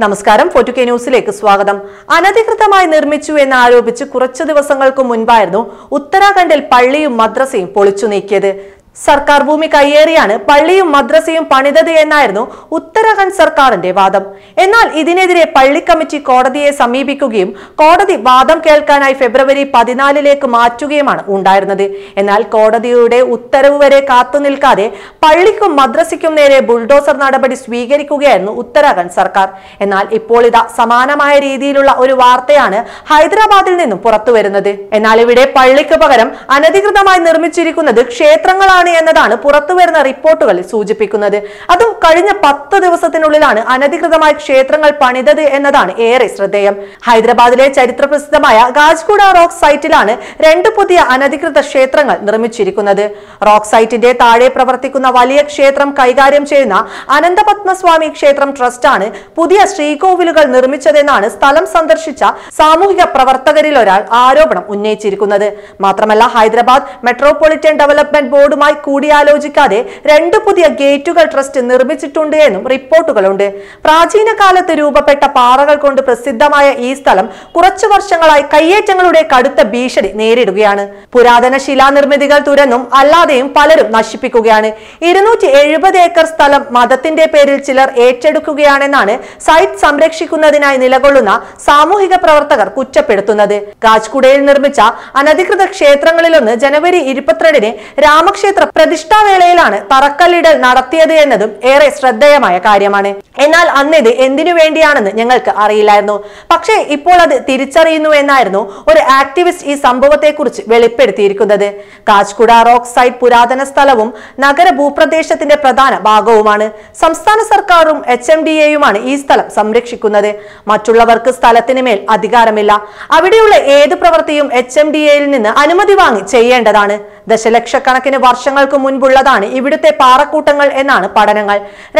നമസ്കാരം, 4K ന്യൂസിലേക്ക് സ്വാഗതം. അനധികൃതമായി നിർമ്മിച്ചു എന്ന് ആരോപിച്ച് കുറച്ചു ദിവസങ്ങൾക്ക് മുൻപായിരുന്നു ഉത്തരാഖണ്ഡിൽ പള്ളിയും മദ്രസയും പൊളിച്ചു നീക്കിയത്. സർക്കാർ ഭൂമി കയ്യേറിയാണ് പള്ളിയും മദ്രസയും പണിതത് എന്നായിരുന്നു ഉത്തരാഖണ്ഡ് സർക്കാരിന്റെ വാദം. എന്നാൽ ഇതിനെതിരെ പള്ളി കമ്മിറ്റി കോടതിയെ സമീപിക്കുകയും കോടതി വാദം കേൾക്കാനായി ഫെബ്രുവരി 14 മാറ്റുകയുമാണ് ഉണ്ടായിരുന്നത്. എന്നാൽ കോടതിയുടെ ഉത്തരവ് വരെ കാത്തുനിൽക്കാതെ പള്ളിക്കും മദ്രസയ്ക്കും നേരെ ബുൾഡോസർ നടപടി സ്വീകരിക്കുകയായിരുന്നു ഉത്തരാഖണ്ഡ് സർക്കാർ. എന്നാൽ ഇപ്പോൾ ഇതാ സമാനമായ രീതിയിലുള്ള ഒരു വാർത്തയാണ് ഹൈദരാബാദിൽ നിന്നും പുറത്തുവരുന്നത്. എന്നാൽ ഇവിടെ പള്ളിക്ക് പകരം അനധികൃതമായി നിർമ്മിച്ചിരിക്കുന്നത് ക്ഷേത്രങ്ങളാണ് എന്നതാണ് പുറത്തുവരുന്ന റിപ്പോർട്ടുകളിൽ സൂചിപ്പിക്കുന്നത്. അതും കഴിഞ്ഞ 10 ദിവസത്തിനുള്ളിലാണ് അനധികൃതമായി ക്ഷേത്രങ്ങൾ പണിതത് എന്നതാണ് ഏറെ ശ്രദ്ധേയം. ഹൈദരാബാദിലെ ചരിത്രപ്രസിദ്ധമായ ഗാജ്ഗുഡ റോക്ക് സൈറ്റിലാണ് 2 പുതിയ അനധികൃത ക്ഷേത്രങ്ങൾ നിർമ്മിച്ചിരിക്കുന്നത്. റോക്ക് സൈറ്റിന്റെ താഴെ പ്രവർത്തിക്കുന്ന വലിയ ക്ഷേത്രം കൈകാര്യം ചെയ്യുന്ന അനന്തപത്മസ്വാമി ക്ഷേത്രം ട്രസ്റ്റാണ് പുതിയ ശ്രീകോവിലുകൾ നിർമ്മിച്ചതെന്നാണ് സ്ഥലം സന്ദർശിച്ച സാമൂഹിക പ്രവർത്തകരിൽ ഒരാൾ ആരോപണം ഉന്നയിച്ചിരിക്കുന്നത്. മാത്രമല്ല, ഹൈദരാബാദ് മെട്രോപൊളിറ്റൻ ഡെവലപ്മെന്റ് ബോർഡുമായി കൂടിയാലോചിക്കാതെ 2 പുതിയ ഗേറ്റുകൾ ട്രസ്റ്റ് നിർമ്മിച്ചിട്ടുണ്ട് എന്നും റിപ്പോർട്ടുകളുണ്ട്. പ്രാചീന കാലത്ത് രൂപപ്പെട്ട പാറകൾ കൊണ്ട് പ്രസിദ്ധമായ ഈ സ്ഥലം കുറച്ചു വർഷങ്ങളായി കയ്യേറ്റങ്ങളുടെ കടുത്ത ഭീഷണി നേരിടുകയാണ്. പുരാതന ശിലാനിർമ്മിതികൾ തുരന്നും അല്ലാതെയും പലരും നശിപ്പിക്കുകയാണ്. 270 ഏക്കർ സ്ഥലം മതത്തിന്റെ പേരിൽ ചിലർ ഏറ്റെടുക്കുകയാണെന്നാണ് സൈറ്റ് സംരക്ഷിക്കുന്നതിനായി നിലകൊള്ളുന്ന സാമൂഹിക പ്രവർത്തകർ കുറ്റപ്പെടുത്തുന്നത്. ഗാജ്ഗുഡയിൽ നിർമ്മിച്ച അനധികൃത ക്ഷേത്രങ്ങളിലൊന്ന് ജനുവരി 22 രാമക്ഷേത്ര പ്രതിഷ്ഠാവേളയിലാണ് തറക്കല്ലിടൽ നടത്തിയത് എന്നതും ഏറെ ശ്രദ്ധേയമായ കാര്യമാണ്. എന്നാൽ അന്നിത് എന്തിനു വേണ്ടിയാണെന്ന് ഞങ്ങൾക്ക് അറിയില്ലായിരുന്നു. പക്ഷേ ഇപ്പോൾ അത് തിരിച്ചറിയുന്നു എന്നായിരുന്നു ഒരു ആക്ടിവിസ്റ്റ് ഈ സംഭവത്തെക്കുറിച്ച് വെളിപ്പെടുത്തിയിരിക്കുന്നത്. ഗാജ്ഗുഡ റോക്ക് സൈറ്റ് പുരാതന സ്ഥലവും നഗര ഭൂപ്രദേശത്തിന്റെ പ്രധാന ഭാഗവുമാണ്. സംസ്ഥാന സർക്കാരും HMDAയുമാണ് ഈ സ്ഥലം സംരക്ഷിക്കുന്നത്. മറ്റുള്ളവർക്ക് സ്ഥലത്തിന് മേൽ അധികാരമില്ല. അവിടെയുള്ള ഏത് പ്രവൃത്തിയും HMDAയിൽ നിന്ന് അനുമതി വാങ്ങി ചെയ്യേണ്ടതാണ്. ദശലക്ഷക്കണക്കിന് വർഷങ്ങൾക്ക് മുൻപുള്ളതാണ് ഇവിടുത്തെ പാറക്കൂട്ടങ്ങൾ എന്നാണ് പഠനങ്ങൾ.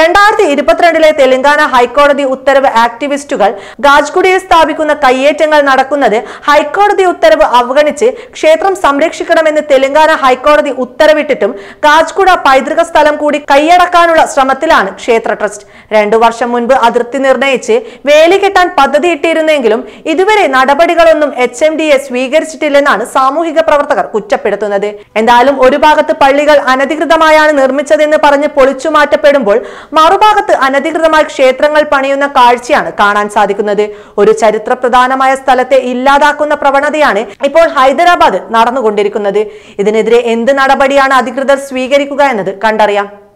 2022 തെലങ്കാന ഹൈക്കോടതി ഉത്തരവ് ആക്ടിവിസ്റ്റുകൾ ഗാജ്ഗുഡയിൽ സ്ഥാപിക്കുന്ന കയ്യേറ്റങ്ങൾ നടക്കുന്നത് ഹൈക്കോടതി ഉത്തരവ് അവഗണിച്ച് ക്ഷേത്രം സംരക്ഷിക്കണമെന്ന് തെലങ്കാന ഹൈക്കോടതി ഉത്തരവിട്ടിട്ടും ഗാജ്ഗുഡ പൈതൃക സ്ഥലം കൂടി കൈയടക്കാനുള്ള ശ്രമത്തിലാണ് ക്ഷേത്ര ട്രസ്റ്റ്. 2 വർഷം മുൻപ് അതിർത്തി നിർണയിച്ച് വേലി കെട്ടാൻ പദ്ധതിയിട്ടിരുന്നെങ്കിലും ഇതുവരെ നടപടികളൊന്നും HMDA സ്വീകരിച്ചിട്ടില്ലെന്നാണ് സാമൂഹിക പ്രവർത്തകർ കുറ്റപ്പെടുത്തുന്നത്. എന്തായാലും ഒരു ഭാഗത്ത് പള്ളികൾ അനധികൃതമായാണ് നിർമ്മിച്ചതെന്ന് പറഞ്ഞ് പൊളിച്ചു മാറ്റപ്പെടുമ്പോൾ മറുഭാഗത്ത് അനധികൃതമായി ക്ഷേത്രങ്ങൾ പണിയുന്ന കാഴ്ചയാണ് കാണാൻ സാധിക്കുന്നത്. ഒരു ചരിത്ര പ്രധാനമായ സ്ഥലത്തെ ഇല്ലാതാക്കുന്ന പ്രവണതയാണ് ഇപ്പോൾ ഹൈദരാബാദ് നടന്നുകൊണ്ടിരിക്കുന്നത്. ഇതിനെതിരെ എന്ത് നടപടിയാണ് അധികൃതർ സ്വീകരിക്കുക എന്നത് കണ്ടറിയാം.